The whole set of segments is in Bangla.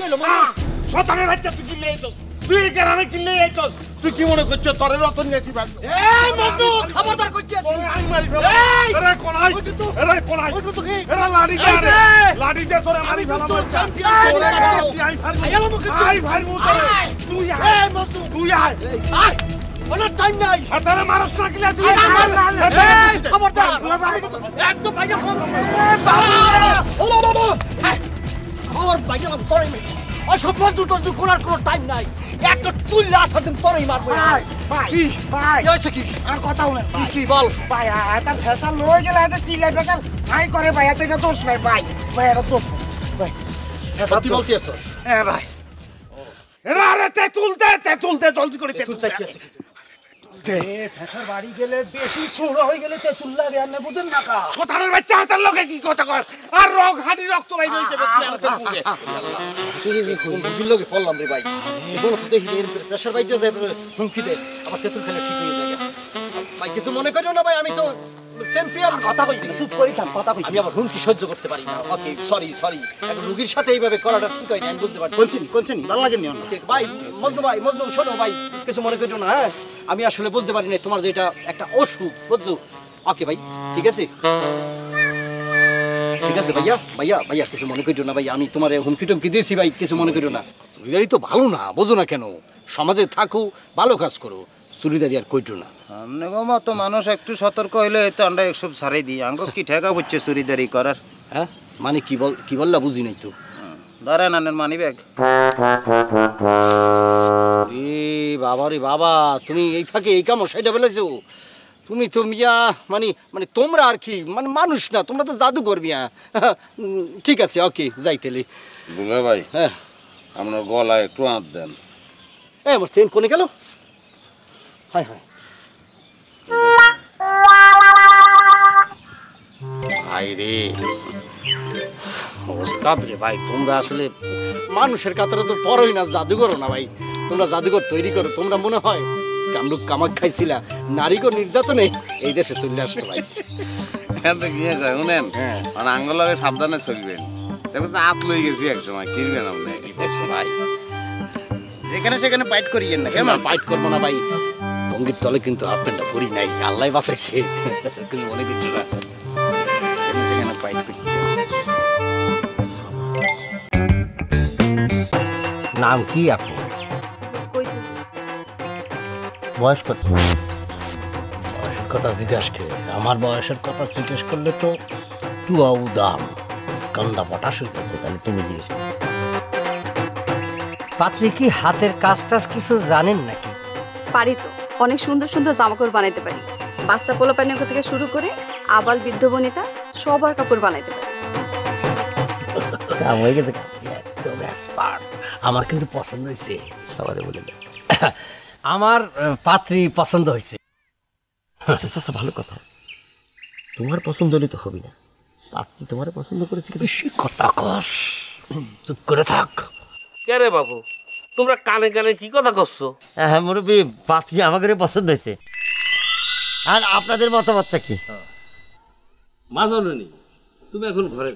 হইলো শতানের বাচ্চা তুই কিনলে আইছস তুই গ্রামে কিনলে আইছস তুই কি মনে করছিস তোরে রতন নিয়েছি ভাই এই মজনু খবরদার কইছি আমি মারি ফেলা আরে কোনাই আরে কোনাই এরা লাড়ি দে তোরে মারি ফেলা তোরে আই ভাই মু তোরে তুই আয় মজনু তুই আয় আয় অনেক টাইম নাই তোরে মারছ না কিলা তুই খবরদার একদম বাইরে ওর বাইরে তোরে অসভ্য দুটো করার কোনো টাইম নাই একটা তুললে আসাদিন তোরেই মারবো কি ভাই হয়েছে কি আর কথা বলেন কি বল ভাই এটা ফ্যাশন লয়ে গেলে এটা চিলাই বেকার ভাই করে ভাই এটা দোষ নাই ভাই ভাই এটা দোষ ভাই সত্যি বলতেছস হ্যাঁ ভাই এরা আরে তুলতে জলদি করে তুল চাইতেছিস ফ্যাশন বাড়ি গেলে বেশি ছোড়া হয়ে গেলে তেতুল লাগে আর না বুঝেন না কা ছোটারের বাচ্চা হাতের লোকে কি কথা কয় আর হাঁড়ি রক্ত ভাই হইতে বসে তুই লোকে বললাম রে ভাই বল তো দেখি এর প্রেসার বাইটা দে হুমকি দে আবার তেতুল খেলে ঠিক হয়ে যাবে ভাই কিছু মনে করিও না ভাই আমি তো চ্যাম্পিয়ন কথা কইছি চুপ করি থাম কথা কইছি আমি আবার হুমকি সহ্য করতে পারি না ওকে সরি এখন রোগীর সাথে এইভাবে করাটা ঠিক হয় না আমি বুঝতে পারি কোনছেন ভালো লাগে না ভাই মজনু শোনো ভাই কিছু মনে করিও না হ্যাঁ আমি আসলে বুঝতে পারি না তোমার যেটা একটা অসুখ বুঝছো ওকে ভাই ঠিক আছে ভাইয়া কিছু মনে করিও না ভাই আমি তোমার হুমকি টুমকি দিয়েছি ভাই কিছু মনে করিও না চুরিদারি তো ভালো না বোঝো না কেন সমাজে থাকো ভালো কাজ করো চুরিদারি আর কইটো না আমনে গো মতো মানুষ একটু সতর্ক হইলে তো আমরা একসব ছাড়াই দিই আঙ্গ কি ঠেকা হচ্ছে চুরিদারি করার হ্যাঁ মানে কি বললা বুঝি নাই তো ধরেন আনেন মানি ব্যাগ রে বাবা তুমি এই ফাঁকে এই কামো সেটা বলেছো তুমি তো মিয়া মানে তোমরা আর কি মানে মানুষ না তোমরা তো জাদুঘর মিয়া ঠিক আছে ওকে যাইতেলি দুলা ভাই হ্যাঁ আপনার গলায় একটু হাত দেন আমার চেন কোনে গেল হায় রে ওস্তাদ রে ভাই তোমরা আসলে মানুষের কাতারে তো পড়োই না জাদুঘর না ভাই তোমরা জাদুঘর তৈরি করো তোমরা মনে হয় কামরূপ কামাক খাইছিলা নারীগর নির্যাতনে এই দেশে চলে আসতো ভাই গিয়ে যায় শুনেন মানে আঙ্গলকে সাবধানে চলবেন দেখবেন হাত লই গেছি এক সময় কিনবেন আপনি ভাই যেখানে সেখানে ফাইট করিয়েন না কেমন ফাইট করবো না ভাই ভঙ্গির তলে কিন্তু হাফ প্যান্টটা পরি নাই আল্লাহ বাঁচাইছে কিছু মনে করছো না সেখানে ফাইট করি নাম কি আপনি বয়স কত বয়সের কথা জিজ্ঞাসা করে আমার বয়সের কথা জিজ্ঞেস করলে তো টুয়াউ দাম কান্দা পটাশ হয়ে যাচ্ছে তাহলে তুমি জিজ্ঞেস পাত্রী কি হাতের কাজ টাজ কিছু জানেন নাকি পারি তো অনেক সুন্দর সুন্দর জামাকাপড় বানাইতে পারি বাচ্চা পোলাপানের থেকে শুরু করে আবাল বৃদ্ধ বনিতা সবার কাপড় বানাইতে পারি একদম এক্সপার্ট আমার কিন্তু পছন্দ হয়েছে সবারে বলে আমার পাত্রী পছন্দ হয়েছে আচ্ছা ভালো কথা তোমার পছন্দ হলে তো হবে না পাত্রী তোমার পছন্দ করেছে বেশি কথা কস চুপ করে থাক কে রে বাবু তোমরা কানে কানে কি কথা করছো হ্যাঁ মুরব্বী পাত্রী আমাকে পছন্দ হয়েছে আর আপনাদের মতামতটা কি মাজননি তুমি এখন ঘরে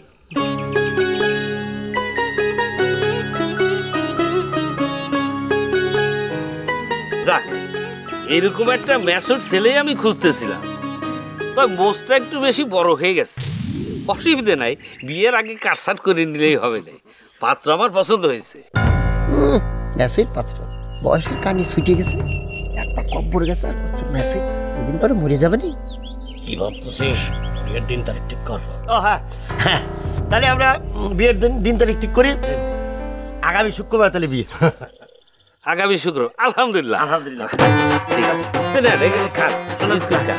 যাক এরকম একটা ম্যাচুর ছেলেই আমি খুঁজতেছিলাম তবে মোষটা একটু বেশি বড় হয়ে গেছে অসুবিধে নাই বিয়ের আগে কাটসাট করে নিলেই হবে না পাত্র আমার পছন্দ হয়েছে ম্যাসেজ পাত্র বয়সের কানি ছুটে গেছে একটা কম পড়ে গেছে আর হচ্ছে ম্যাসেজ দুদিন পরে মরে যাবে নি কি ভাবতেছিস বিয়ের দিন তারিখ ঠিক কর ও হ্যাঁ তাহলে আমরা বিয়ের দিন তারিখ ঠিক করি আগামী শুক্রবার তাহলে বিয়ে আগামী শুক্র আলহামদুলিল্লাহ আলহামদুলিল্লাহ ঠিক আছে খান বিস্কুট খান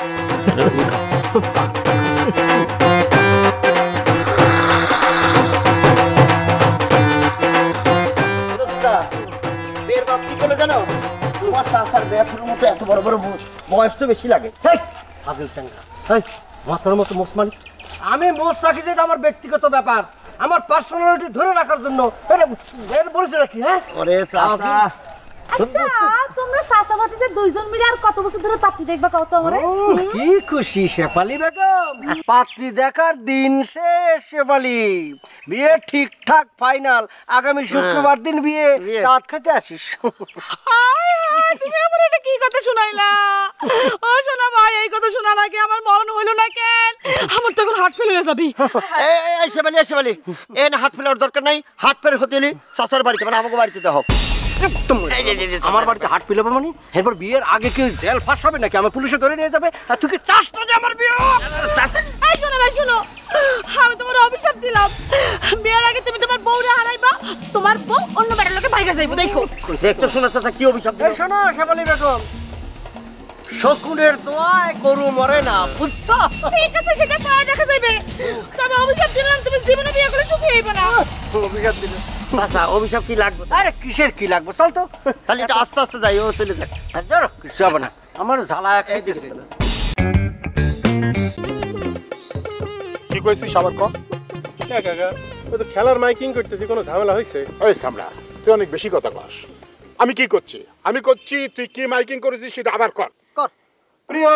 জানো তোমার চাচার ব্যাপারের মতো এত বড় বড় বয়স তো বেশি লাগে ফাজিল স্যাংরা মাথার মতো মোষ মানে আমি মোষ রাখি যেটা আমার ব্যক্তিগত ব্যাপার আমার পার্সোনালিটি ধরে রাখার জন্য বলছে নাকি হ্যাঁ ওরে চাচা আচ্ছা তোমরা সাসাবাতে যে দুইজন মিলে আর কত বছর ধরে পাত্রী দেখবা কত আমারে? কি খুশি শেফালি বেগম, পাত্রী দেখার দিন শেষ শেফালি। বিয়ে ঠিকঠাক ফাইনাল, আগামী শুক্রবার দিন বিয়ে, রাত খেতে আসিস। তুমি আমার এটা কি কথা শুনাইলা? ও শোনা ভাই, এই কথা শোনা লাগে আমার মরণ হইল না কেন? আমার তো এখন হার্ট ফেল হয়ে যাবি। এই শেফালি এই না হাত ফেলার দরকার নাই। হাত ফের হতে হলে চাচার বাড়িতে মানে আমাকে বাড়িতে দেখো। আমার বাড়িতে হাট পিলাবো মানে এরপর বিয়ের আগে কি জেল ফাঁস হবে নাকি? আমার পুলিশে ধরে নিয়ে যাবে আর তুই কি চাস না যে আমার বিয়ে? এই শোনো ভাই শোনো, আমি তোমার অভিশাপ দিলাম, বিয়ের আগে তুমি তোমার বউরে হারাইবা, তোমার বউ অন্য বেটার লোকে ভাইগা যাইবো। দেখো দেখছো শোনো চাচা কি অভিশাপ দিল। শোনো শেফালি বেগম, শকুনের দোয়ায় গরু মরে না, বুঝছো? ঠিক আছে সেটা পরে দেখা যাবে, তবে অভিশাপ দিলাম তুমি জীবনে বিয়ে করে সুখী হইবে না। অভিশাপ দিল চাচা, অভিশাপ কি লাগবে? আরে কিসের কি লাগবে, চল তো তাহলে এটা আস্তে আস্তে যাই, ও চলে যাক। ধরো কিছু হবে না, আমার ঝালা খাইতেছে। কি কইছিস আবার ক? কাকা ও তো খেলার মাইকিং করতেছি, কোনো ঝামেলা হয়েছে? ওই সামরা, তুই অনেক বেশি কথা কস। আমি কি করছি? আমি করছি, তুই কি মাইকিং করেছিস সেটা আবার কর। প্রিয়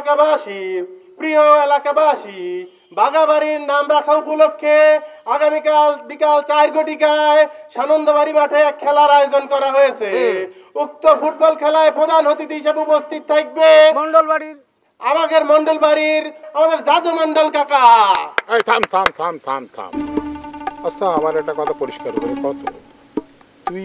এলাকাবাসী, বাগাবাড়ির নাম রাখা উপলক্ষে আগামীকাল বিকাল 4 ঘটিকায় সানন্দবাড়ি মাঠে এক খেলার আয়োজন করা হয়েছে। উক্ত ফুটবল খেলায় প্রধান অতিথি হিসেবে উপস্থিত থাকবে আমাদের মন্ডল বাড়ির আমাদের জাদু মন্ডল কাকা। এই থাম থাম থাম থাম থাম। আচ্ছা আমার একটা কথা পরিষ্কার করে কত, তুই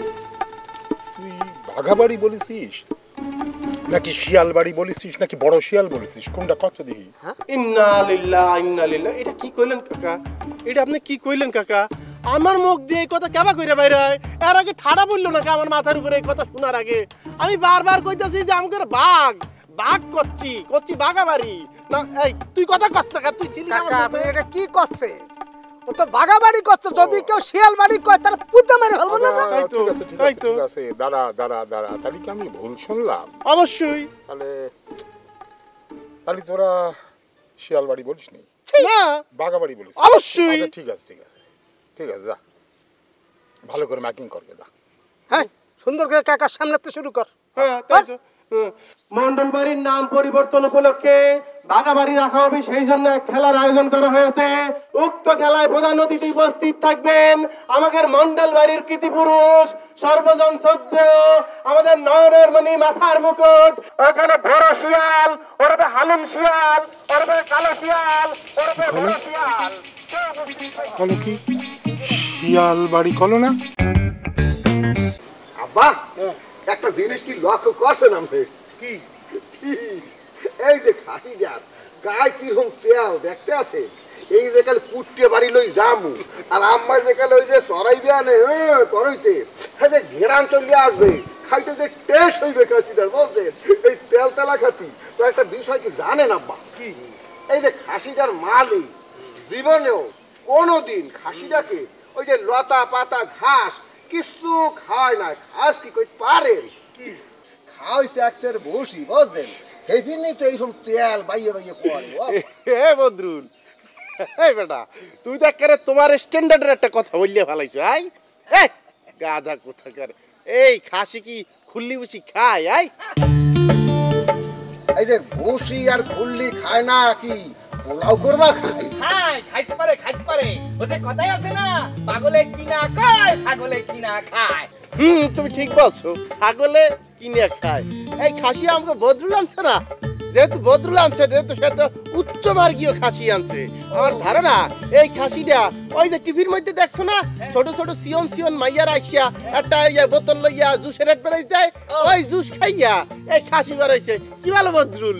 বাঘাবাড়ি বলেছিস নাকি শিয়াল বাড়ি বলেছিস নাকি বড় শিয়াল বলেছিস, কোনটা কত দেখি? ইন্না লিল্লাহ ইন্না লিল্লাহ, এটা কি কইলেন কাকা? এটা আপনি কি কইলেন কাকা? আমার মুখ দিয়ে এই কথা কেবা কইরা বাইরে হয়? এর আগে ঠাড়া বললো নাকি আমার মাথার উপরে এই কথা শোনার আগে? আমি বারবার কইতাছি যে আমাদের বাঘ করছি বাগাবাড়ি না। এই তুই কথা কস না, তুই ছিলি কাকা আপনি এটা কি করছে? ও তো বাগাবাড়ি করছে, যদি কেউ শিয়াল বাড়ি কয় তার পুঁতে মেরে ফেলবো না। ঠিক আছে ঠিক আছে, দাঁড়া তাহলে কি আমি ভুল শুনলাম? অবশ্যই। তাহলে তোরা শিয়াল বাড়ি বলিস নি, না বাগাবাড়ি বলিস? অবশ্যই। ঠিক আছে যা, ভালো করে ম্যাকিং করকে দা। হ্যাঁ সুন্দর করে কাকার সামলাতে শুরু কর। হ্যাঁ তাই তো। মন্ডল বাড়ির নাম পরিবর্তন উপলক্ষে বাগাবাড়ি রাখা হবে, সেই জন্য খেলার আয়োজন করা হয়েছে। উক্ত খেলায় প্রধান অতিথি উপস্থিত থাকবেন আমাদের মন্ডল বাড়ির কৃতি পুরুষ সর্বজন শ্রদ্ধেয় আমাদের নয়নের মণি মাথার মুকুট, ওখানে বড় শিয়াল ওরবে হালুম শিয়াল ওরবে কালো শিয়াল ওরবে বড় শিয়াল। কলো কি শিয়াল বাড়ি কলো না? আব্বা একটা জিনিস কি লক্ষ্য করছেন আপনি? কি? এই যে খাটি যাত গায়ে কিরকম তেল দেখতে আছে, এই যে কাল কুটতে বাড়ি লই জামু আর আম্মা যে কাল ওই যে চড়াইবে আনে করইতে যে ঘেরান চলিয়ে আসবে, খাইতে যে টেস্ট হইবে খাসিটার, বলছেন এই তেল তেলা খাতি। তো একটা বিষয় কি জানেন আব্বা? কি? এই যে খাসিটার মালিক জীবনেও কোনোদিন খাসিটাকে ওই যে লতা পাতা ঘাস কিছু খাওয়ায় না। ঘাস কি কই পারেন? কি খাওয়াইছে একসের বসি, বুঝছেন? এই জন্যই তো এইরকম তেল বাইয়ে পড়ে। হে বদরুল, এই বেটা তুই দেখ করে তোমার স্ট্যান্ডার্ডের একটা কথা বললে ভালাইছো। আই এই গাধা কোথাকার, এই খাসি কি খুল্লি বসি খায়? আই এই যে বসি আর খুল্লি খায় না, কি পোলাও করবা খায়? খাইতে পারে। ওতে কথাই আছে না, পাগলে কিনা খায় ছাগলে কিনা খায়। তুমি ঠিক বলছো, ছাগলে কিনে খায়। এই খাসি আমাকে বদরুল আনছে না, যেহেতু বদরুল আনছে যেহেতু সেটা উচ্চ মার্গীয় খাসি আনছে। আমার ধারণা এই খাসিটা ওই যে টিভির মধ্যে দেখছো না, ছোট ছোট সিয়ন মাইয়ার আইসিয়া একটা বোতল লইয়া জুসের রেট বেড়াই যায়, ওই জুস খাইয়া এই খাসি বেড়াইছে। কি ভালো বদরুল।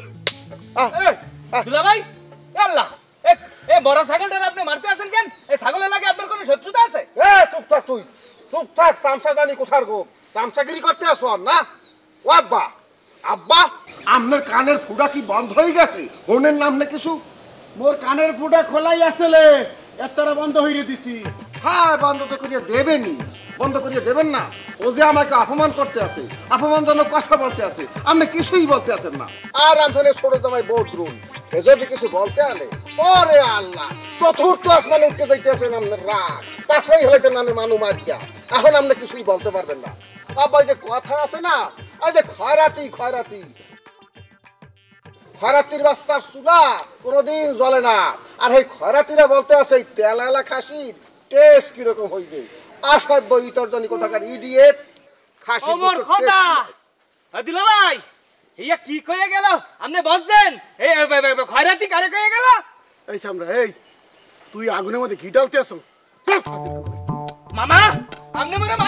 দুলা ভাই আল্লাহ, এ বড় ছাগলটা আপনি মারতে আছেন কেন? এই ছাগলের লাগে আপনার কোনো শত্রুতা আছে? চুপ থাক তুই, চুপ থাক। চামচা জানি কোথার গো, চামচাগিরি করতে আসো না? ও আব্বা, আব্বা আপনার কানের ফুটা কি বন্ধ হয়ে গেছে? ফোনের নাম না কিছু? মোর কানের ফুটা খোলাই আসলে একটা বন্ধ হয়ে দিছি। হ্যাঁ বন্ধ তো করিয়ে দেবেনি, বন্ধ করিয়ে দেবেন না। ও যে আমাকে অপমান করতে আছে, অপমানজনক কথা বলতে আছে, আপনি কিছুই বলতে আছেন না। আর রান্ধনের ছোট জামাই বদরুল যদি কিছু বলতে আনে, ওরে আল্লাহ, চতুর্থ আসমানে উঠতে যাইতেছেন আপনার রাগ, পাশাই হইতে নামে মানু মারিয়া। এখন আপনি কিছুই বলতে পারবেন না। আব্বা এই যে কথা আছে না, এই যে খয়রাতি খয়রাতির বাচ্চার চুলা কোনোদিন জ্বলে না। আর এই খয়রাতিরা বলতে আছে এই তেলালা খাসির টেস্ট কিরকম হইবে। অসভ্য ইতরজনী কোথাকার ইডিয়েট খাসি। ওমর খোদা দিলা ভাই ইয়া কি কইয়া গেল আপনি বুঝছেন? এই খয়রাতি কারে কইয়া গেল? এই সামরা, এই তুই আগুনের মধ্যে ঘি ঢালতে আসো। মামা আপনি মনে